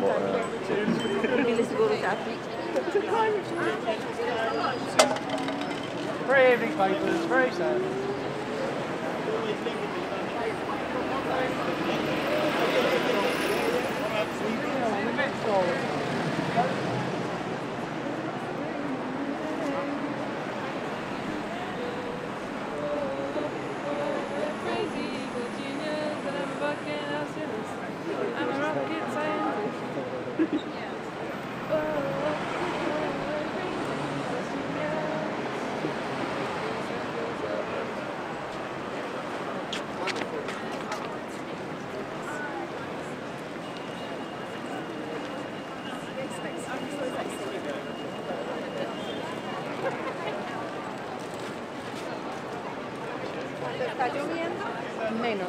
Very evening papers, very sad. ¿Está lloviendo? Menos.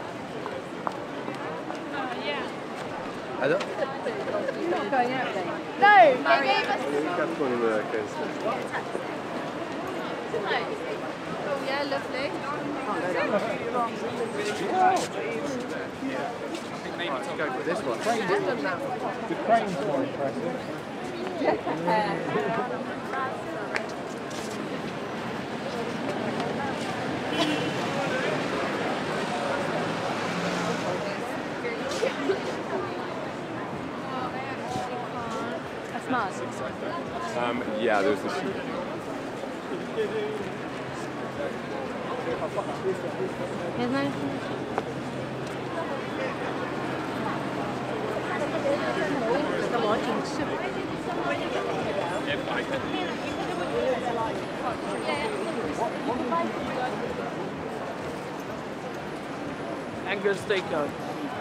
I don't. You're not going out then? No! That's one workers. Oh yeah, lovely. Let's go for this one. The crane's more impressive. That's Mars. Yeah, there's this. Here's no. Come on, Angus steakhouse.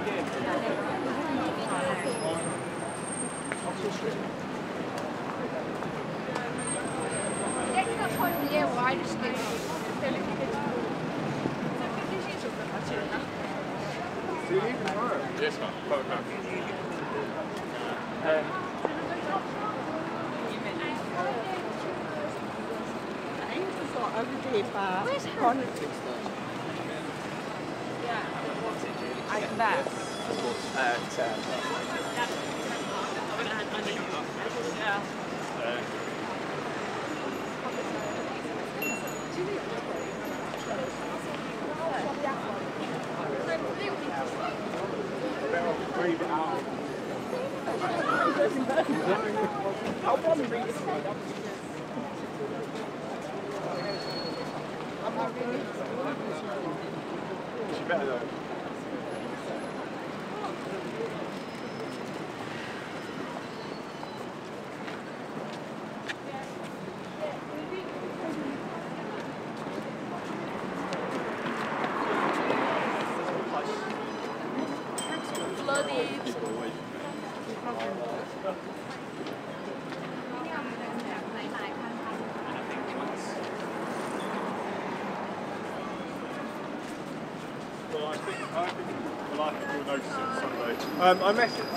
Yes, ma'am. Photograph. She better though. Well, I think a lot of people will notice it on Sunday. I messaged.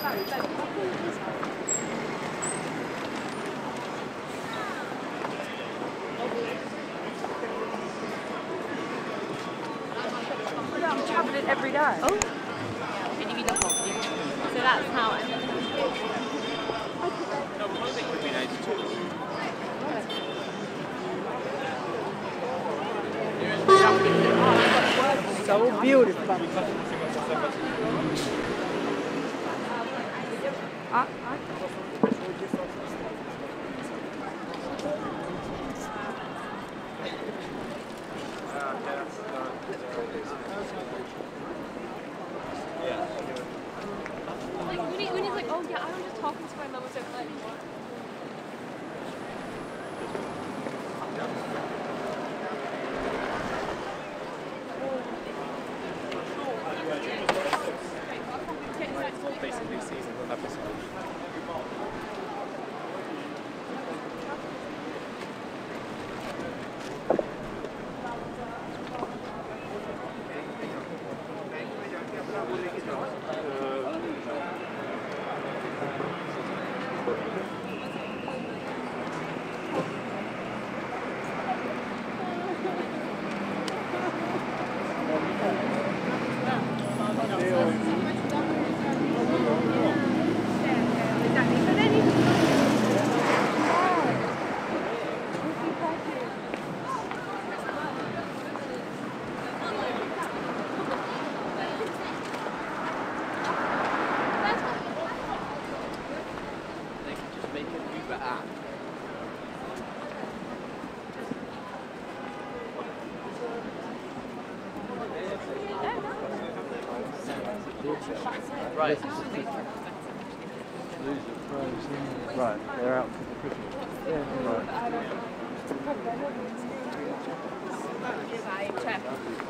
I'm travelling every day. Oh. So that's how it. No, one thing would be nice too. So beautiful. When he's like, oh yeah, I'm just talking to my mum so much. Basically, season episode. Right. Right, they're out for the Christmas. Yeah, right. Check.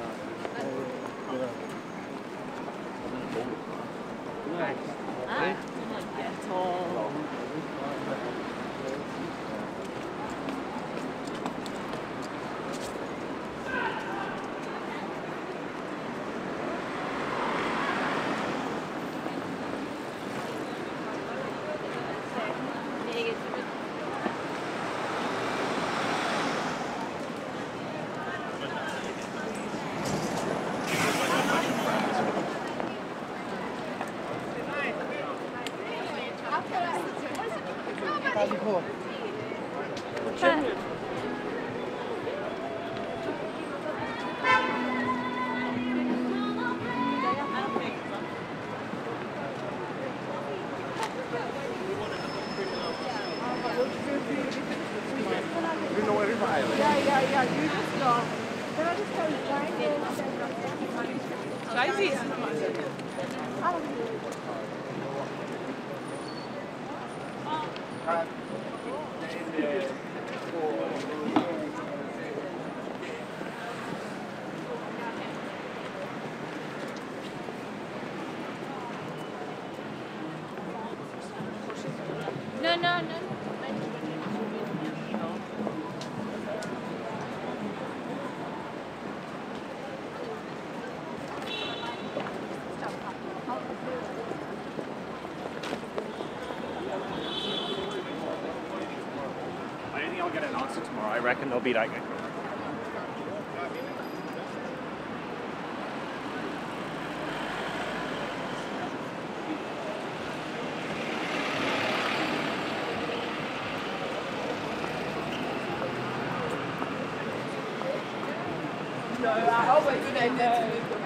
Yeah, you just go. Then I just go No. I don't think I'll get an answer tomorrow. I reckon they'll be like. No, I hope I do that.